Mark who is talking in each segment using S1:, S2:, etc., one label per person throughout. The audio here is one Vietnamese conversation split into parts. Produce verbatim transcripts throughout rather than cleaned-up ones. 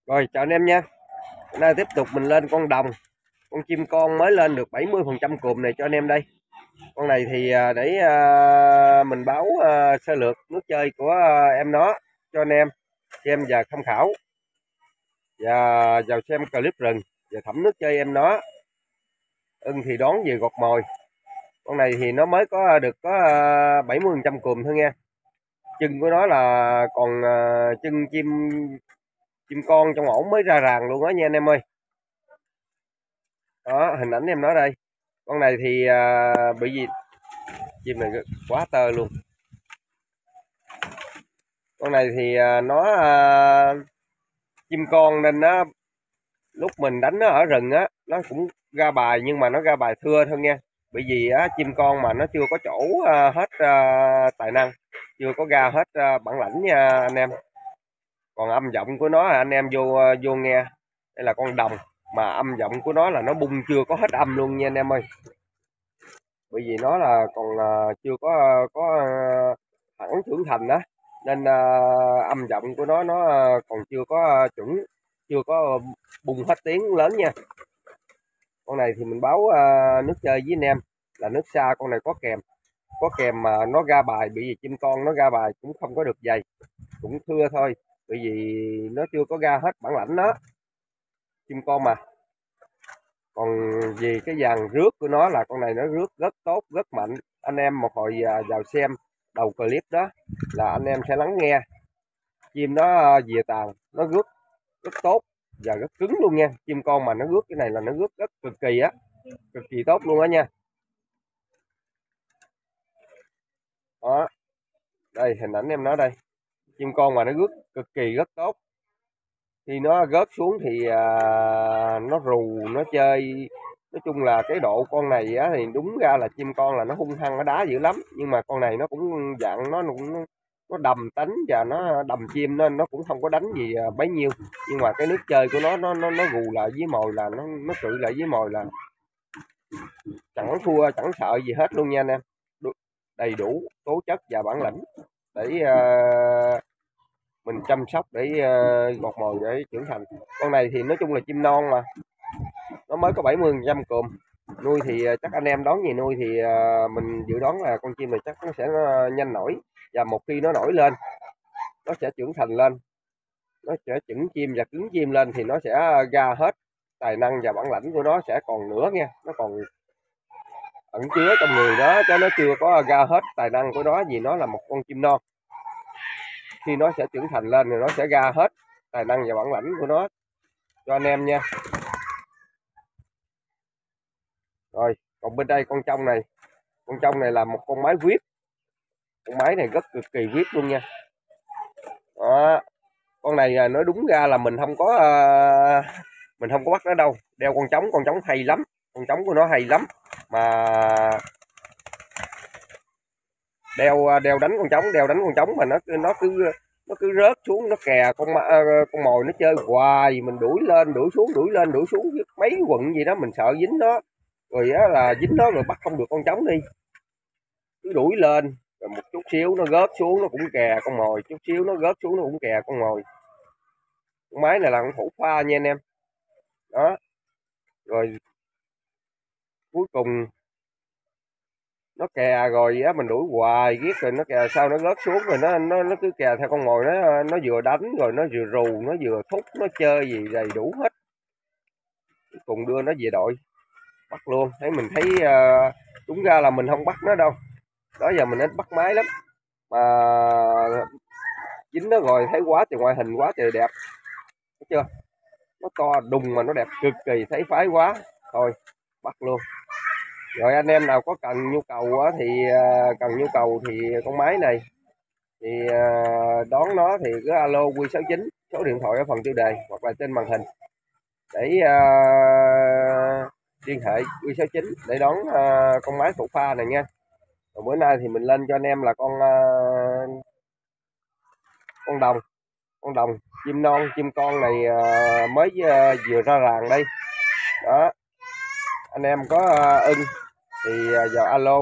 S1: Rồi chào anh em nha. Hôm nay tiếp tục mình lên con đồng. Con chim con mới lên được bảy mươi phần trăm cụm này cho anh em đây. Con này thì à, để à, mình báo à, sơ lược nước chơi của à, em nó cho anh em xem và tham khảo. Và vào xem clip rừng và thẩm nước chơi em nó. Ưng thì đón về gọt mồi. Con này thì nó mới có được có à, bảy mươi phần trăm cụm thôi nha. Chân của nó là còn à, chân chim chim con trong ổ mới ra ràng luôn đó nha anh em ơi. Đó, hình ảnh em nói đây. Con này thì à, bị gì chim này quá tơ luôn. Con này thì à, nó à, chim con nên nó lúc mình đánh nó ở rừng á nó cũng ra bài, nhưng mà nó ra bài thưa thôi nha. Bởi vì á, chim con mà nó chưa có chỗ à, hết à, tài năng, chưa có ra hết à, bản lãnh nha anh em. Còn âm giọng của nó anh em vô vô nghe, đây là con đồng mà âm giọng của nó là nó bung chưa có hết âm luôn nha anh em ơi. Bởi vì nó là còn uh, chưa có có uh, hẳn trưởng thành đó, nên uh, âm giọng của nó nó uh, còn chưa có uh, chuẩn, chưa có bùng hết tiếng lớn nha. Con này thì mình báo uh, nước chơi với anh em là nước xa con này có kèm, có kèm mà nó ra bài, bởi vì chim con nó ra bài cũng không có được dày, cũng thưa thôi, bởi vì nó chưa có ra hết bản lãnh đó, chim con mà. Còn vì cái dàn rước của nó là con này nó rước rất tốt, rất mạnh. Anh em một hồi vào xem đầu clip đó là anh em sẽ lắng nghe. Chim nó về tàn, nó rước rất tốt và rất cứng luôn nha. Chim con mà nó rước cái này là nó rước rất cực kỳ á, cực kỳ tốt luôn á nha. Đó, đây hình ảnh em nói đây. Chim con mà nó rước cực kỳ rất tốt. Khi nó rớt xuống thì à, nó rù, nó chơi. Nói chung là cái độ con này á, thì đúng ra là chim con là nó hung hăng, nó đá dữ lắm. Nhưng mà con này nó cũng dạng nó cũng nó đầm tánh và nó đầm chim, nên nó cũng không có đánh gì bấy nhiêu. Nhưng mà cái nước chơi của nó nó nó, nó gù lại với mồi là nó nó cự lại với mồi là chẳng thua chẳng sợ gì hết luôn nha anh em. Đầy đủ tố chất và bản lĩnh để uh, mình chăm sóc, để uh, gọt mồi để trưởng thành. Con này thì nói chung là chim non mà, nó mới có bảy mươi phần trăm cụm. Nuôi thì chắc anh em đón gì nuôi thì uh, mình dự đoán là con chim này chắc nó sẽ nhanh nổi, và một khi nó nổi lên nó sẽ trưởng thành lên, nó sẽ chững chim và cứng chim lên thì nó sẽ ra hết tài năng và bản lãnh của nó sẽ còn nữa nha. Nó còn ẩn chứa trong người đó, chứ nó chưa có ra hết tài năng của nó, vì nó là một con chim non. Khi nó sẽ trưởng thành lên thì nó sẽ ra hết tài năng và bản lãnh của nó cho anh em nha. Rồi còn bên đây con trong này, con trong này là một con mái vip. Con máy này rất cực kỳ vip luôn nha. Đó, con này nói đúng ra là mình không có uh, mình không có bắt nó đâu. Đeo con trống, con trống hay lắm, con trống của nó hay lắm mà. Đeo đeo đánh con trống, đeo đánh con trống mà nó nó cứ nó cứ rớt xuống, nó kè con con mồi nó chơi hoài, mình đuổi lên đuổi xuống, đuổi lên đuổi xuống mấy quận gì đó, mình sợ dính nó, rồi á là dính nó rồi bắt không được con trống đi, cứ đuổi lên rồi một chút xíu nó rớt xuống nó cũng kè con mồi, chút xíu nó rớt xuống nó cũng kè con mồi. Con máy này là con thủ pha nha anh em. Đó, rồi cuối cùng nó kè rồi á, mình đuổi hoài ghét rồi nó kè, sau nó rớt xuống rồi nó nó nó cứ kè theo con mồi, nó nó vừa đánh rồi nó vừa rù, nó vừa thúc, nó chơi gì đầy đủ hết. Cùng đưa nó về đội bắt luôn. Thấy mình thấy uh, đúng ra là mình không bắt nó đâu, đó giờ mình ít bắt máy lắm mà dính nó rồi thấy quá trời ngoại hình, quá trời đẹp, thấy chưa, nó to đùng mà nó đẹp cực kỳ, thấy phái quá, thôi bắt luôn. Rồi anh em nào có cần nhu cầu á, thì uh, cần nhu cầu thì con máy này thì uh, đón nó thì cứ alo Q sáu chín, số điện thoại ở phần tiêu đề hoặc là trên màn hình, để uh, liên hệ Q sáu chín để đón uh, con máy thủ pha này nha. Rồi bữa nay thì mình lên cho anh em là con uh, con đồng, con đồng chim non chim con này uh, mới uh, vừa ra ràng đây. Đó, anh em có uh, ưng thì uh, vào alo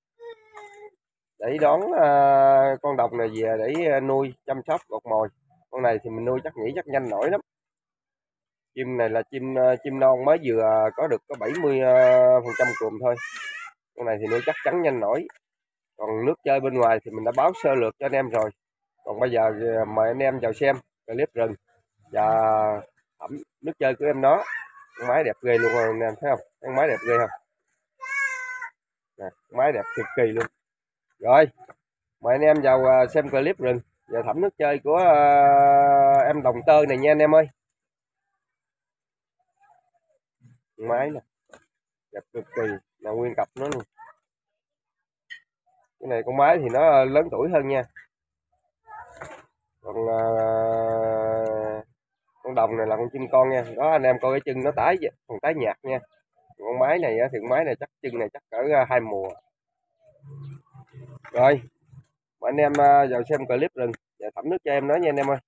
S1: để đón uh, con đồng này về để uh, nuôi chăm sóc gọt mồi. Con này thì mình nuôi chắc nghĩ chắc nhanh nổi lắm. Chim này là chim chim non mới vừa có được có bảy mươi phần trăm cùm thôi. Con này thì nuôi chắc chắn nhanh nổi. Còn nước chơi bên ngoài thì mình đã báo sơ lược cho anh em rồi. Còn bây giờ mời anh em vào xem clip rừng và thẩm nước chơi của em nó. Con máy đẹp ghê luôn rồi anh em thấy không? Con máy đẹp ghê không? Nè, con máy đẹp cực kỳ luôn. Rồi, mời anh em vào xem clip rừng và thẩm nước chơi của uh, em đồng tơ này nha anh em ơi. Con máy nè, đẹp cực kỳ, là nguyên cặp nó luôn. Cái này con máy thì nó lớn tuổi hơn nha. Còn uh, con đồng này là con chim con nha. Đó anh em coi cái chân nó tái còn tái nhạt nha. Con máy này thì con máy này chắc chân này chắc cỡ hai mùa. Rồi, mời anh em vào xem clip rừng và thẩm nước cho em nó nha anh em ơi.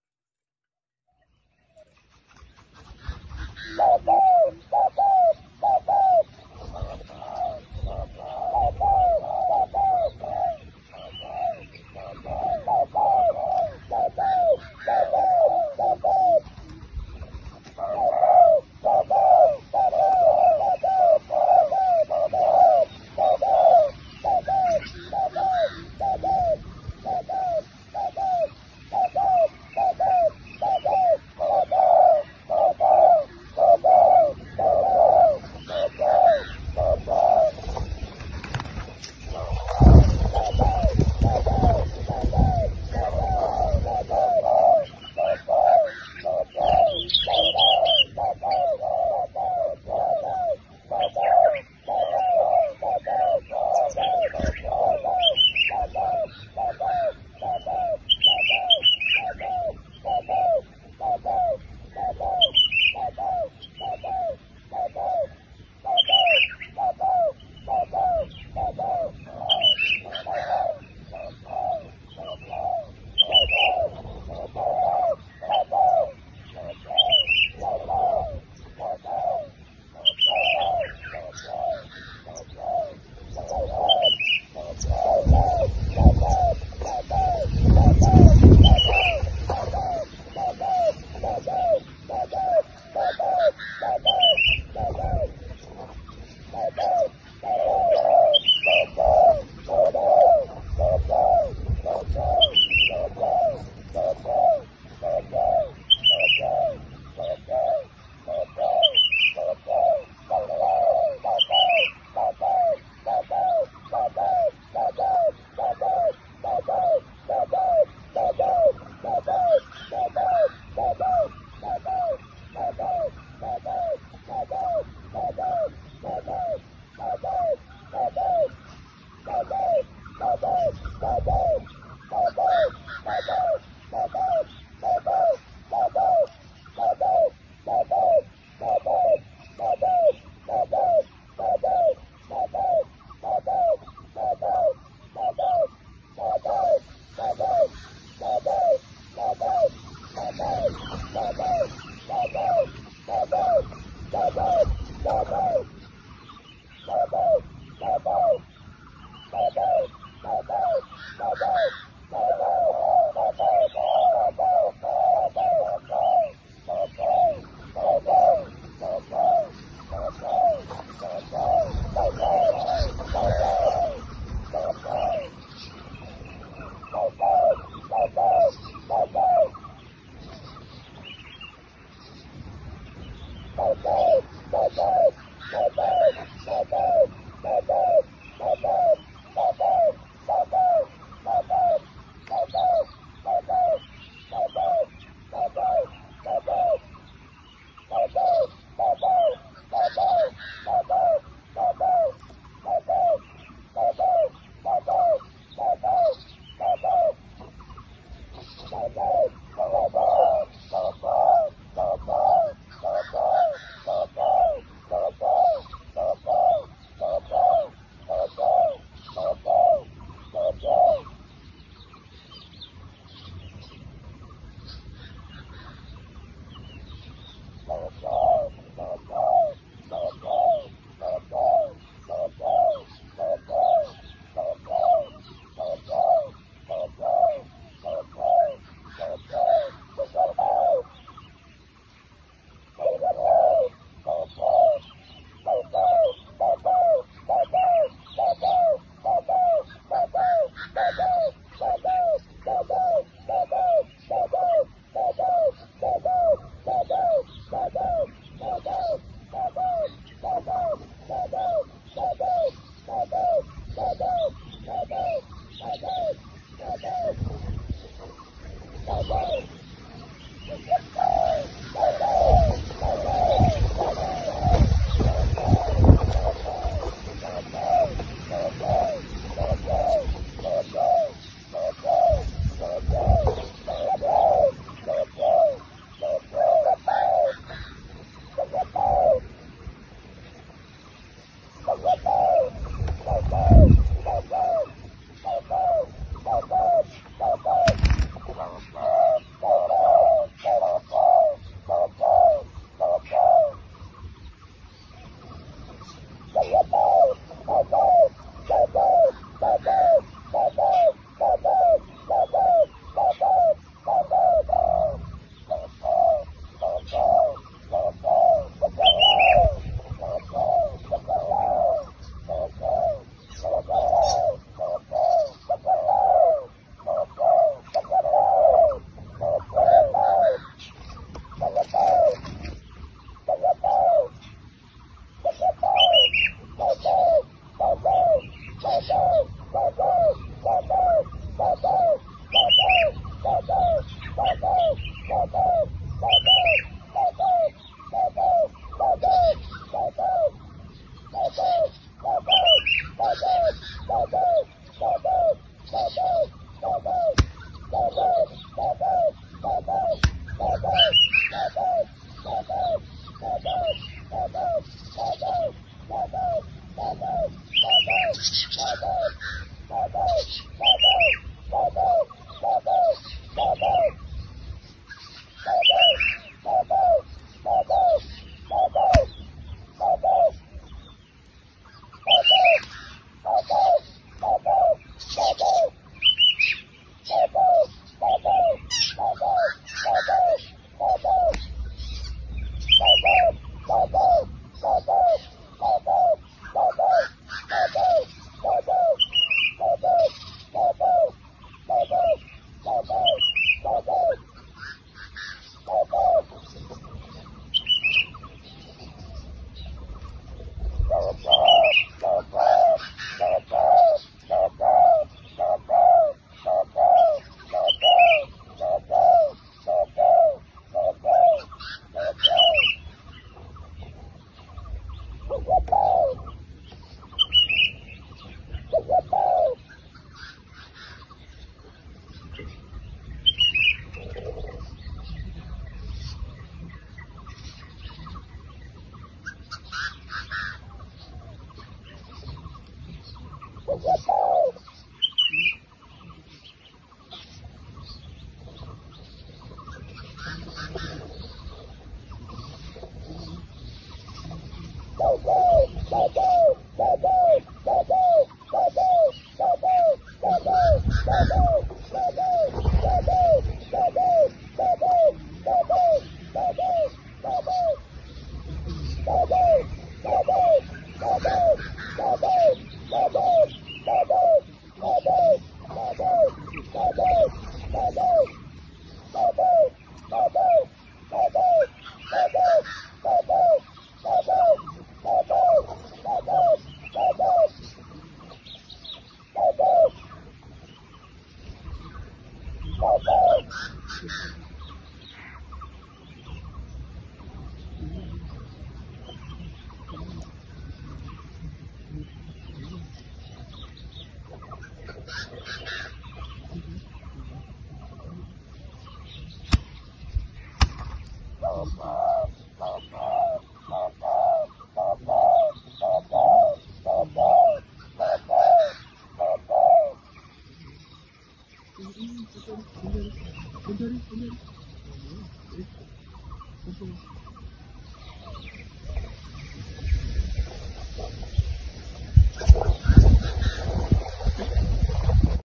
S2: Bentar, bentar. Bentar, bentar.